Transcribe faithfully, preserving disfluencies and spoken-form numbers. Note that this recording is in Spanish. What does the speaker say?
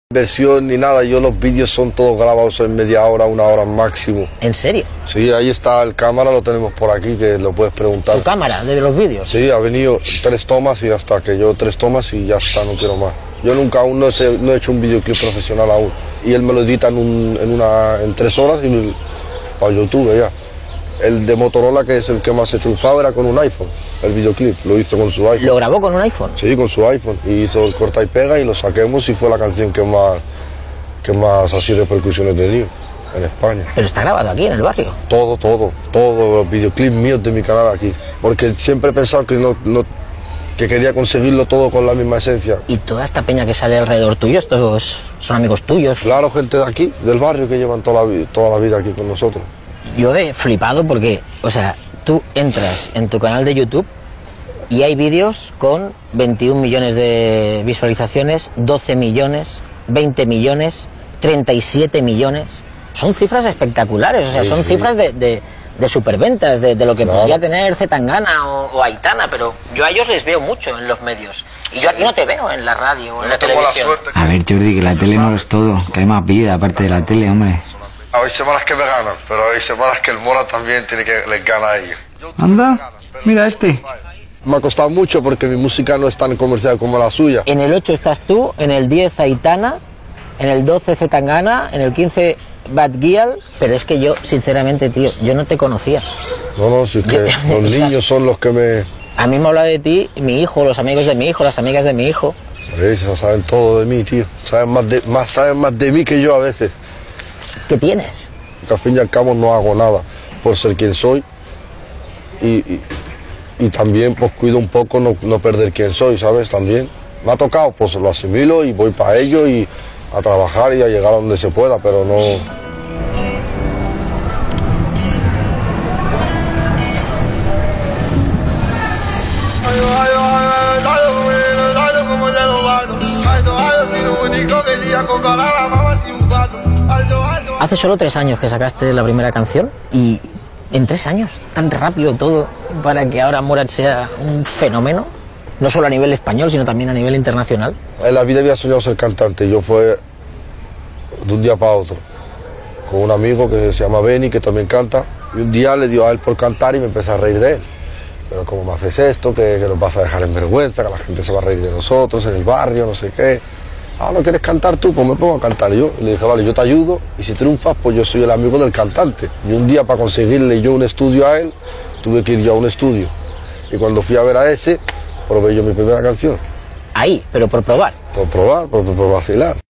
Versión ni nada, yo los vídeos son todos grabados en media hora, una hora máximo. ¿En serio? Sí, ahí está el cámara, lo tenemos por aquí, que lo puedes preguntar. ¿Tu cámara de los vídeos? Sí, ha venido tres tomas y ya está, que yo tres tomas y ya está, no quiero más. Yo nunca aún no he, no he hecho un videoclip profesional aún. Y él me lo edita en, un, en, una, en tres horas y para YouTube ya. El de Motorola, que es el que más he triunfado, era con un iPhone. El videoclip lo hizo con su iPhone. ¿Lo grabó con un iPhone? Sí, con su iPhone. Y hizo el corta y pega y lo saquemos y fue la canción que más, que más así repercusiones tenía en España. Pero está grabado aquí, en el barrio. Todo, todo, todo, los videoclips míos de mi canal aquí. Porque siempre he pensado que, no, no, que quería conseguirlo todo con la misma esencia. ¿Y toda esta peña que sale alrededor tuyo, estos son amigos tuyos? Claro, gente de aquí, del barrio, que llevan toda la, toda la vida aquí con nosotros. Yo he flipado porque, o sea, tú entras en tu canal de YouTube y hay vídeos con veintiún millones de visualizaciones, doce millones, veinte millones, treinta y siete millones. Son cifras espectaculares, o sea, sí, son sí. cifras de, de, de superventas, de, de lo que claro. podría tener Zetangana o, o Aitana, pero yo a ellos les veo mucho en los medios. Y yo aquí no te veo en la radio o en la televisión. A ver, Jordi, que la tele no lo es todo, que hay más vida aparte de la tele, hombre. Hay semanas que me ganan, pero hay semanas que el Mora también tiene que les gana a ellos. Anda, mira este. Me ha costado mucho porque mi música no es tan comercial como la suya. En el ocho estás tú, en el diez Aitana, en el doce Zetangana, en el quince Bad Gyal, pero es que yo, sinceramente, tío, yo no te conocía. No, no, si es que Yo- los o sea, niños son los que me... A mí me habla de ti mi hijo, los amigos de mi hijo, las amigas de mi hijo. Ellos saben todo de mí, tío. Saben más de, más, saben más de mí que yo a veces. ¿Qué tienes? Que al fin y al cabo no hago nada por ser quien soy. Y, y, y también pues cuido un poco no, no perder quién soy, ¿sabes? También. Me ha tocado, pues lo asimilo y voy para ello y a trabajar y a llegar a donde se pueda, pero no... Hace solo tres años que sacaste la primera canción y en tres años, tan rápido todo para que ahora Morat sea un fenómeno, no solo a nivel español, sino también a nivel internacional. En la vida había soñado ser cantante, yo fue de un día para otro, con un amigo que se llama Benny, que también canta, y un día le dio a él por cantar y me empecé a reír de él. Pero ¿cómo me haces esto? Que, que nos vas a dejar en vergüenza, que la gente se va a reír de nosotros, en el barrio, no sé qué. Ah, ¿no quieres cantar tú? Pues me pongo a cantar yo. Y le dije, vale, yo te ayudo, y si triunfas, pues yo soy el amigo del cantante. Y un día, para conseguirle yo un estudio a él, tuve que ir yo a un estudio. Y cuando fui a ver a ese, probé yo mi primera canción. Ahí, pero por probar. Por probar, por, por vacilar.